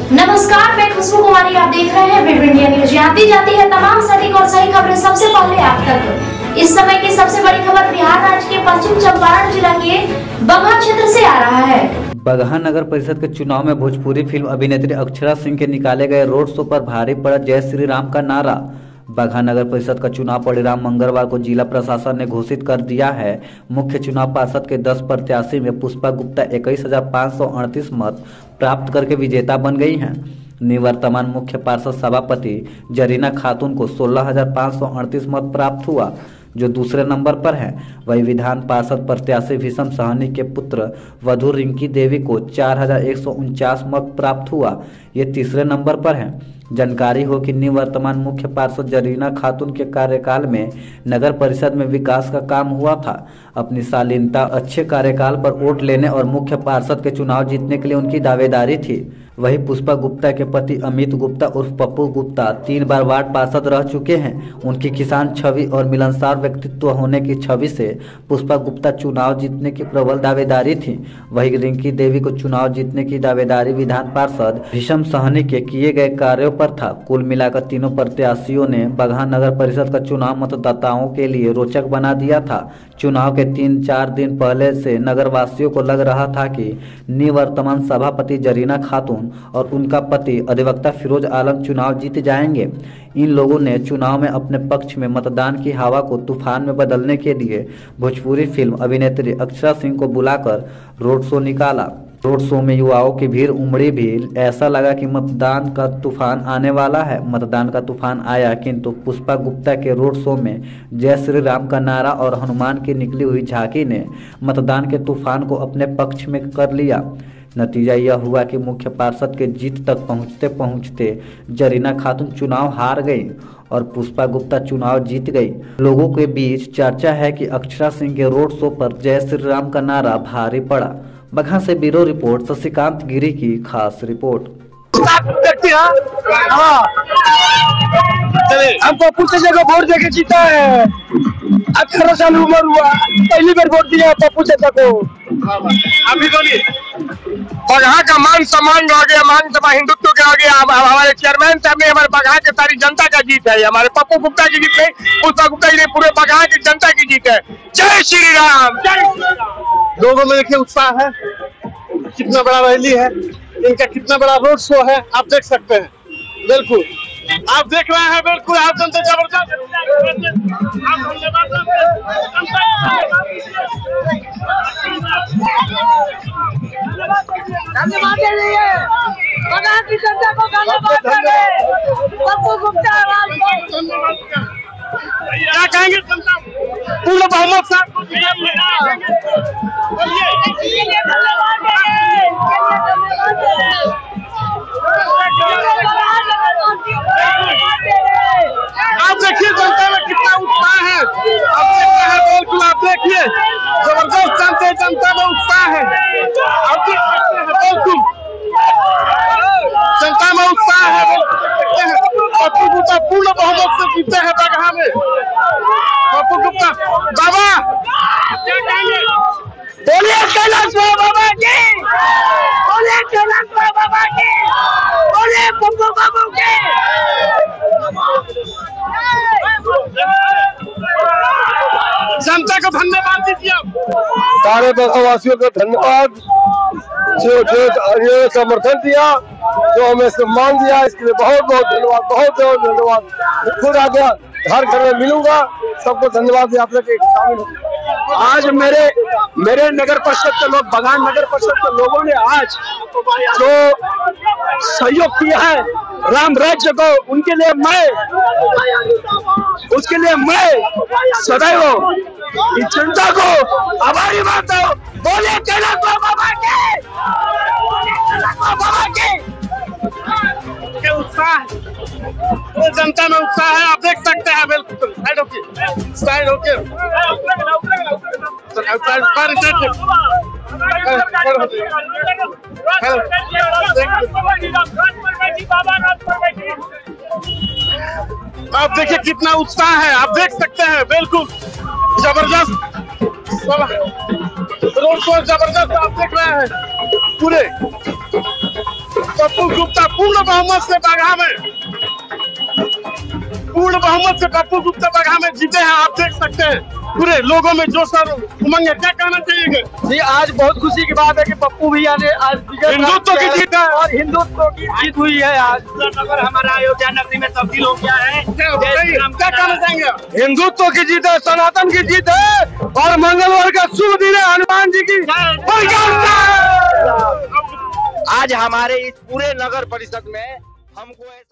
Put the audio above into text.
नमस्कार, मैं खुशबू कुमारी। आप देख रहे हैं वेब इंडिया न्यूज। आती जाती है तमाम सटीक और सही खबरें सबसे पहले आप तक। इस समय की सबसे बड़ी खबर बिहार राज्य के पश्चिम चंपारण जिला के बगहा क्षेत्र से आ रहा है। बगहा नगर परिषद के चुनाव में भोजपुरी फिल्म अभिनेत्री अक्षरा सिंह के निकाले गए रोड शो पर भारी पड़ा जय श्री राम का नारा। बगहा नगर परिषद का चुनाव परिणाम मंगलवार को जिला प्रशासन ने घोषित कर दिया है। मुख्य चुनाव पार्षद के 10 प्रत्याशी में पुष्पा गुप्ता 21,538 मत प्राप्त करके विजेता बन गई हैं। निवर्तमान मुख्य पार्षद सभापति जरीना खातून को 16,538 मत प्राप्त हुआ, जो दूसरे नंबर पर है। वही विधान पार्षद प्रत्याशी भीषम सहनी के पुत्र वधु रिंकी देवी को 4,149 मत प्राप्त हुआ, ये तीसरे नंबर पर है। जानकारी हो कि निवर्तमान मुख्य पार्षद जरीना खातून के कार्यकाल में नगर परिषद में विकास का काम हुआ था। अपनी शालीनता, अच्छे कार्यकाल पर वोट लेने और मुख्य पार्षद के चुनाव जीतने के लिए उनकी दावेदारी थी। वही पुष्पा गुप्ता के पति अमित गुप्ता उर्फ पप्पू गुप्ता 3 बार वार्ड पार्षद रह चुके हैं। उनकी किसान छवि और मिलनसार व्यक्तित्व होने की छवि से पुष्पा गुप्ता चुनाव जीतने की प्रबल दावेदारी थी। वही रिंकी देवी को चुनाव जीतने की दावेदारी विधान पार्षद भीषम सहनी के किए गए कार्यों पर था। कुल मिलाकर तीनों प्रत्याशियों ने बगहा नगर परिषद का चुनाव मतदाताओं के लिए रोचक बना दिया था। चुनाव के 3-4 दिन पहले से नगरवासियों को लग रहा था कि निवर्तमान सभापति जरीना खातून और उनका पति अधिवक्ता फिरोज आलम चुनाव जीत जाएंगे। इन लोगों ने चुनाव में अपने पक्ष में मतदान की हवा को तूफान में बदलने के लिए भोजपुरी फिल्म अभिनेत्री अक्षरा सिंह को बुलाकर रोड शो निकाला। रोड शो में युवाओं की भीड़ उमड़ी भी। ऐसा लगा कि मतदान का तूफान आने वाला है। मतदान का तूफान आया, किंतु पुष्पा गुप्ता के रोड शो में जय श्री राम का नारा और हनुमान की निकली हुई झांकी ने मतदान के तूफान को अपने पक्ष में कर लिया। नतीजा यह हुआ कि मुख्य पार्षद के जीत तक पहुंचते पहुंचते जरीना खातून चुनाव हार गई और पुष्पा गुप्ता चुनाव जीत गई। लोगों के बीच चर्चा है कि अक्षरा सिंह के रोड शो पर जय श्री राम का नारा भारी पड़ा। बगहा से ब्यूरो रिपोर्ट शशिकांत गिरी की खास रिपोर्ट। हमको पप्पू चाचा को वोट देके जीता है। 18 साल उम्र हुआ, पहली बार वोट दिया पप्पू चाचा को। अभी बोलिए, बगहा का मान सम्मान जो आगे, मान सम्मान हिंदुत्व के आगे हमारे चेयरमैन साहब ने, हमारे बगहा के सारी जनता का जीत है। हमारे पप्पू गुप्ता की जीत नहीं, पुष्पा गुप्ता की, पूरे बगहा की जनता की जीत है। जय श्री राम, जय श्री राम। लोगों में देखिए उत्साह है, कितना बड़ा रैली है, इनका कितना बड़ा रोड शो है, आप देख सकते हैं। बिल्कुल आप देख रहे हैं, बिल्कुल आप जनता जबरदस्त। धन्यवाद बगहा की जनता को, धन्यवाद पप्पू गुप्ता। क्या कहेंगे जनता पूर्ण बहुमत साहब को? आप देखिए जनता में कितना उत्साह है, आप देखते हैं। बिल्कुल आप देखिए, जबरदस्त जनता में उत्साह है, आप देख सकते हैं। बिल्कुल जनता में उत्साह है, पप्पू गुप्ता पूर्ण बहुमत से जीते हैं बगहा में। पप्पू गुप्ता बाबा क्या कहेंगे? बोलिए कैलाश बाबा की, बोलिए कैलाश बाबा की, बोलिए पप्पू बाबू की। जनता को धन्यवाद दीजिए। सारे बगहावासियों को धन्यवाद जो ये समर्थन दिया, जो हमें सम्मान दिया, इसके लिए बहुत बहुत धन्यवाद, बहुत बहुत धन्यवाद। खुद आ गया, घर घर में मिलूंगा, सबको धन्यवाद दिया आप लोग शामिल। आज मेरे नगर परिषद के लोग, बगहा नगर परिषद के लोगों ने आज जो सहयोग किया है राम राज्य को, उनके लिए मैं सदैव इस जनता को आभारी मानता हूँ। बोले कैलाश बाबा के, बाबा के। उत्साह, जनता में उत्साह है, आप देख सकते हैं। बिल्कुल साइड होके, साइड होके। आप देखिए कितना उत्साह है, आप देख सकते हैं। बिल्कुल जबरदस्त रोड शो, जबरदस्त आप देख रहे हैं पूरे। पप्पू गुप्ता पूर्ण बहुमत से पप्पू गुप्ता बगहा में जीते हैं। आप देख सकते हैं पूरे लोगों में जोश और उमंग है। क्या कहना चाहिए जी? आज बहुत खुशी की बात है कि पप्पू भैया ने आज हिंदुत्व की जीत है और हिंदुत्व की जीत हुई है। आज नगर हमारा अयोध्या नगरी में तब्दील हो गया है। क्या कहना चाहेंगे? हिंदुत्व की जीत है, सनातन की जीत है और मंगलवार का शुभ दिन है। हनुमान जी की आज हमारे इस पूरे नगर परिषद में हमको